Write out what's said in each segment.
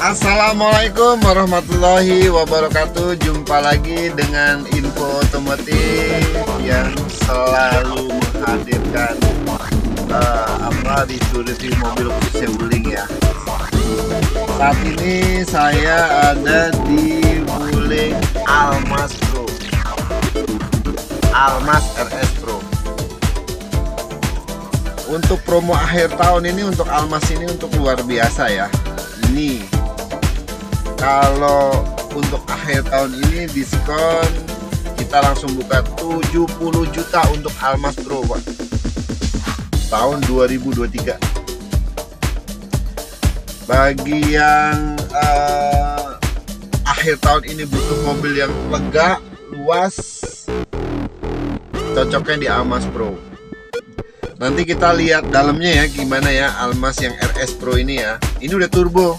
Assalamualaikum warahmatullahi wabarakatuh. Jumpa lagi dengan info otomotif yang selalu menghadirkan review mobil khususnya Wuling ya. Saat ini saya ada di Wuling Almas Pro, Almas RS Pro. Untuk promo akhir tahun ini untuk Almas ini untuk luar biasa ya. Ini kalau untuk akhir tahun ini diskon kita langsung buka 70 juta untuk Almas Pro Pak, tahun 2023. Bagi yang akhir tahun ini butuh mobil yang lega, luas, cocoknya di Almas Pro. Nanti kita lihat dalamnya ya gimana ya Almas yang RS Pro ini ya. Ini udah turbo,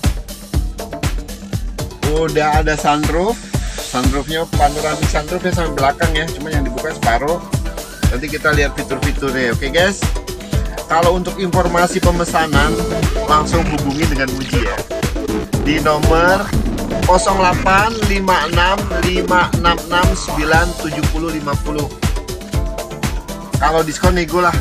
udah ada sunroof, sunroofnya panoramic sunroofnya sampai belakang ya, cuma yang dibuka separuh. Nanti kita lihat fitur-fiturnya. Oke guys, kalau untuk informasi pemesanan langsung hubungi dengan Muji ya di nomor 085656697050. Kalau diskon nego lah.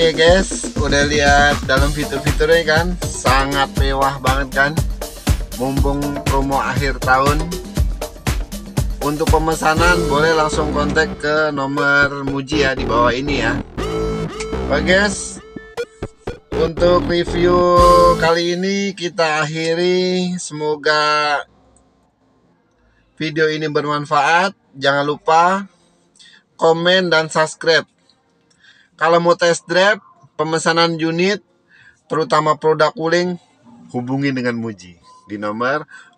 Oke guys, udah lihat dalam fitur-fiturnya kan, sangat mewah banget kan. Mumpung promo akhir tahun. Untuk pemesanan boleh langsung kontak ke nomor Muji ya di bawah ini ya. Oke guys, untuk review kali ini kita akhiri. Semoga video ini bermanfaat. Jangan lupa komen dan subscribe. Kalau mau test drive, pemesanan unit, terutama produk Wuling, hubungi dengan Muji di nomor